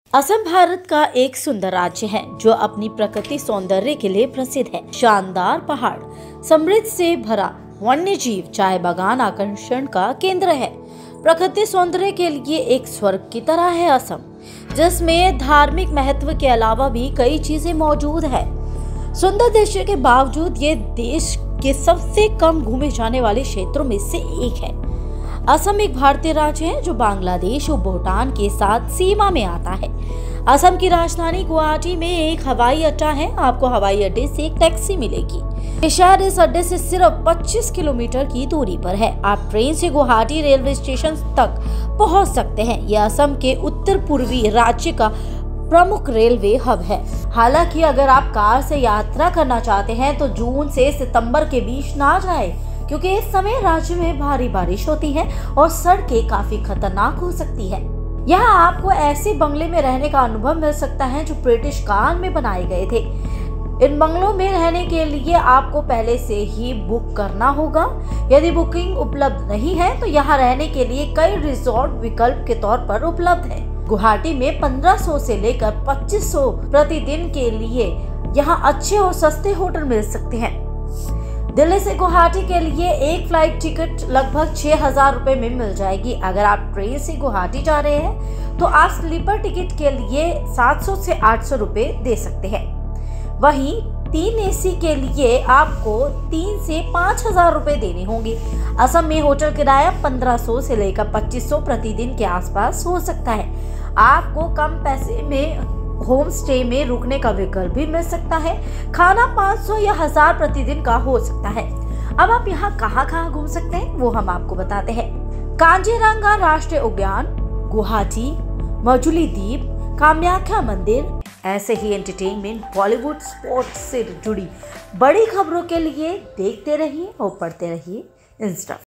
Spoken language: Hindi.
असम भारत का एक सुंदर राज्य है जो अपनी प्रकृति सौंदर्य के लिए प्रसिद्ध है। शानदार पहाड़, समृद्ध से भरा वन्य जीव, चाय बागान आकर्षण का केंद्र है। प्रकृति सौंदर्य के लिए एक स्वर्ग की तरह है असम, जिसमें धार्मिक महत्व के अलावा भी कई चीजें मौजूद है। सुंदर दृश्य के बावजूद ये देश के सबसे कम घूमे जाने वाले क्षेत्रों में से एक है। असम एक भारतीय राज्य है जो बांग्लादेश और भूटान के साथ सीमा में आता है। असम की राजधानी गुवाहाटी में एक हवाई अड्डा है। आपको हवाई अड्डे से एक टैक्सी मिलेगी। ये शहर इस अड्डे से सिर्फ 25 किलोमीटर की दूरी पर है। आप ट्रेन से गुवाहाटी रेलवे स्टेशन तक पहुंच सकते हैं। यह असम के उत्तर पूर्वी राज्य का प्रमुख रेलवे हब है। हालांकि अगर आप कार से यात्रा करना चाहते हैं तो जून से सितंबर के बीच ना जाएं, क्योंकि इस समय राज्य में भारी बारिश होती है और सड़कें काफी खतरनाक हो सकती है। यहाँ आपको ऐसे बंगले में रहने का अनुभव मिल सकता है जो ब्रिटिश काल में बनाए गए थे। इन बंगलों में रहने के लिए आपको पहले से ही बुक करना होगा। यदि बुकिंग उपलब्ध नहीं है तो यहाँ रहने के लिए कई रिजॉर्ट विकल्प के तौर पर उपलब्ध है। गुवाहाटी में 1500 से लेकर 2500 प्रतिदिन के लिए यहाँ अच्छे और सस्ते होटल मिल सकते हैं। दिल्ली से गुवाहाटी के लिए एक फ्लाइट टिकट लगभग 6000 रुपए में मिल जाएगी। अगर आप ट्रेन से गुवाहाटी जा रहे हैं तो आप स्लीपर टिकट के लिए 700 से 800 रुपए दे सकते हैं। वहीं 3 एसी के लिए आपको 3 से 5000 रुपए देने होंगे। असम में होटल किराया 1500 से लेकर 2500 प्रतिदिन के आसपास हो सकता है। आपको कम पैसे में होम स्टे में रुकने का विकल्प भी मिल सकता है। खाना 500 या 1000 प्रतिदिन का हो सकता है। अब आप यहाँ कहाँ घूम सकते हैं वो हम आपको बताते हैं। कांजीरंगा राष्ट्रीय उद्यान, गुवाहाटी, मजुली द्वीप, कामाख्या मंदिर। ऐसे ही एंटरटेनमेंट, बॉलीवुड, स्पोर्ट्स से जुड़ी बड़ी खबरों के लिए देखते रहिए और पढ़ते रहिए इंस्टा।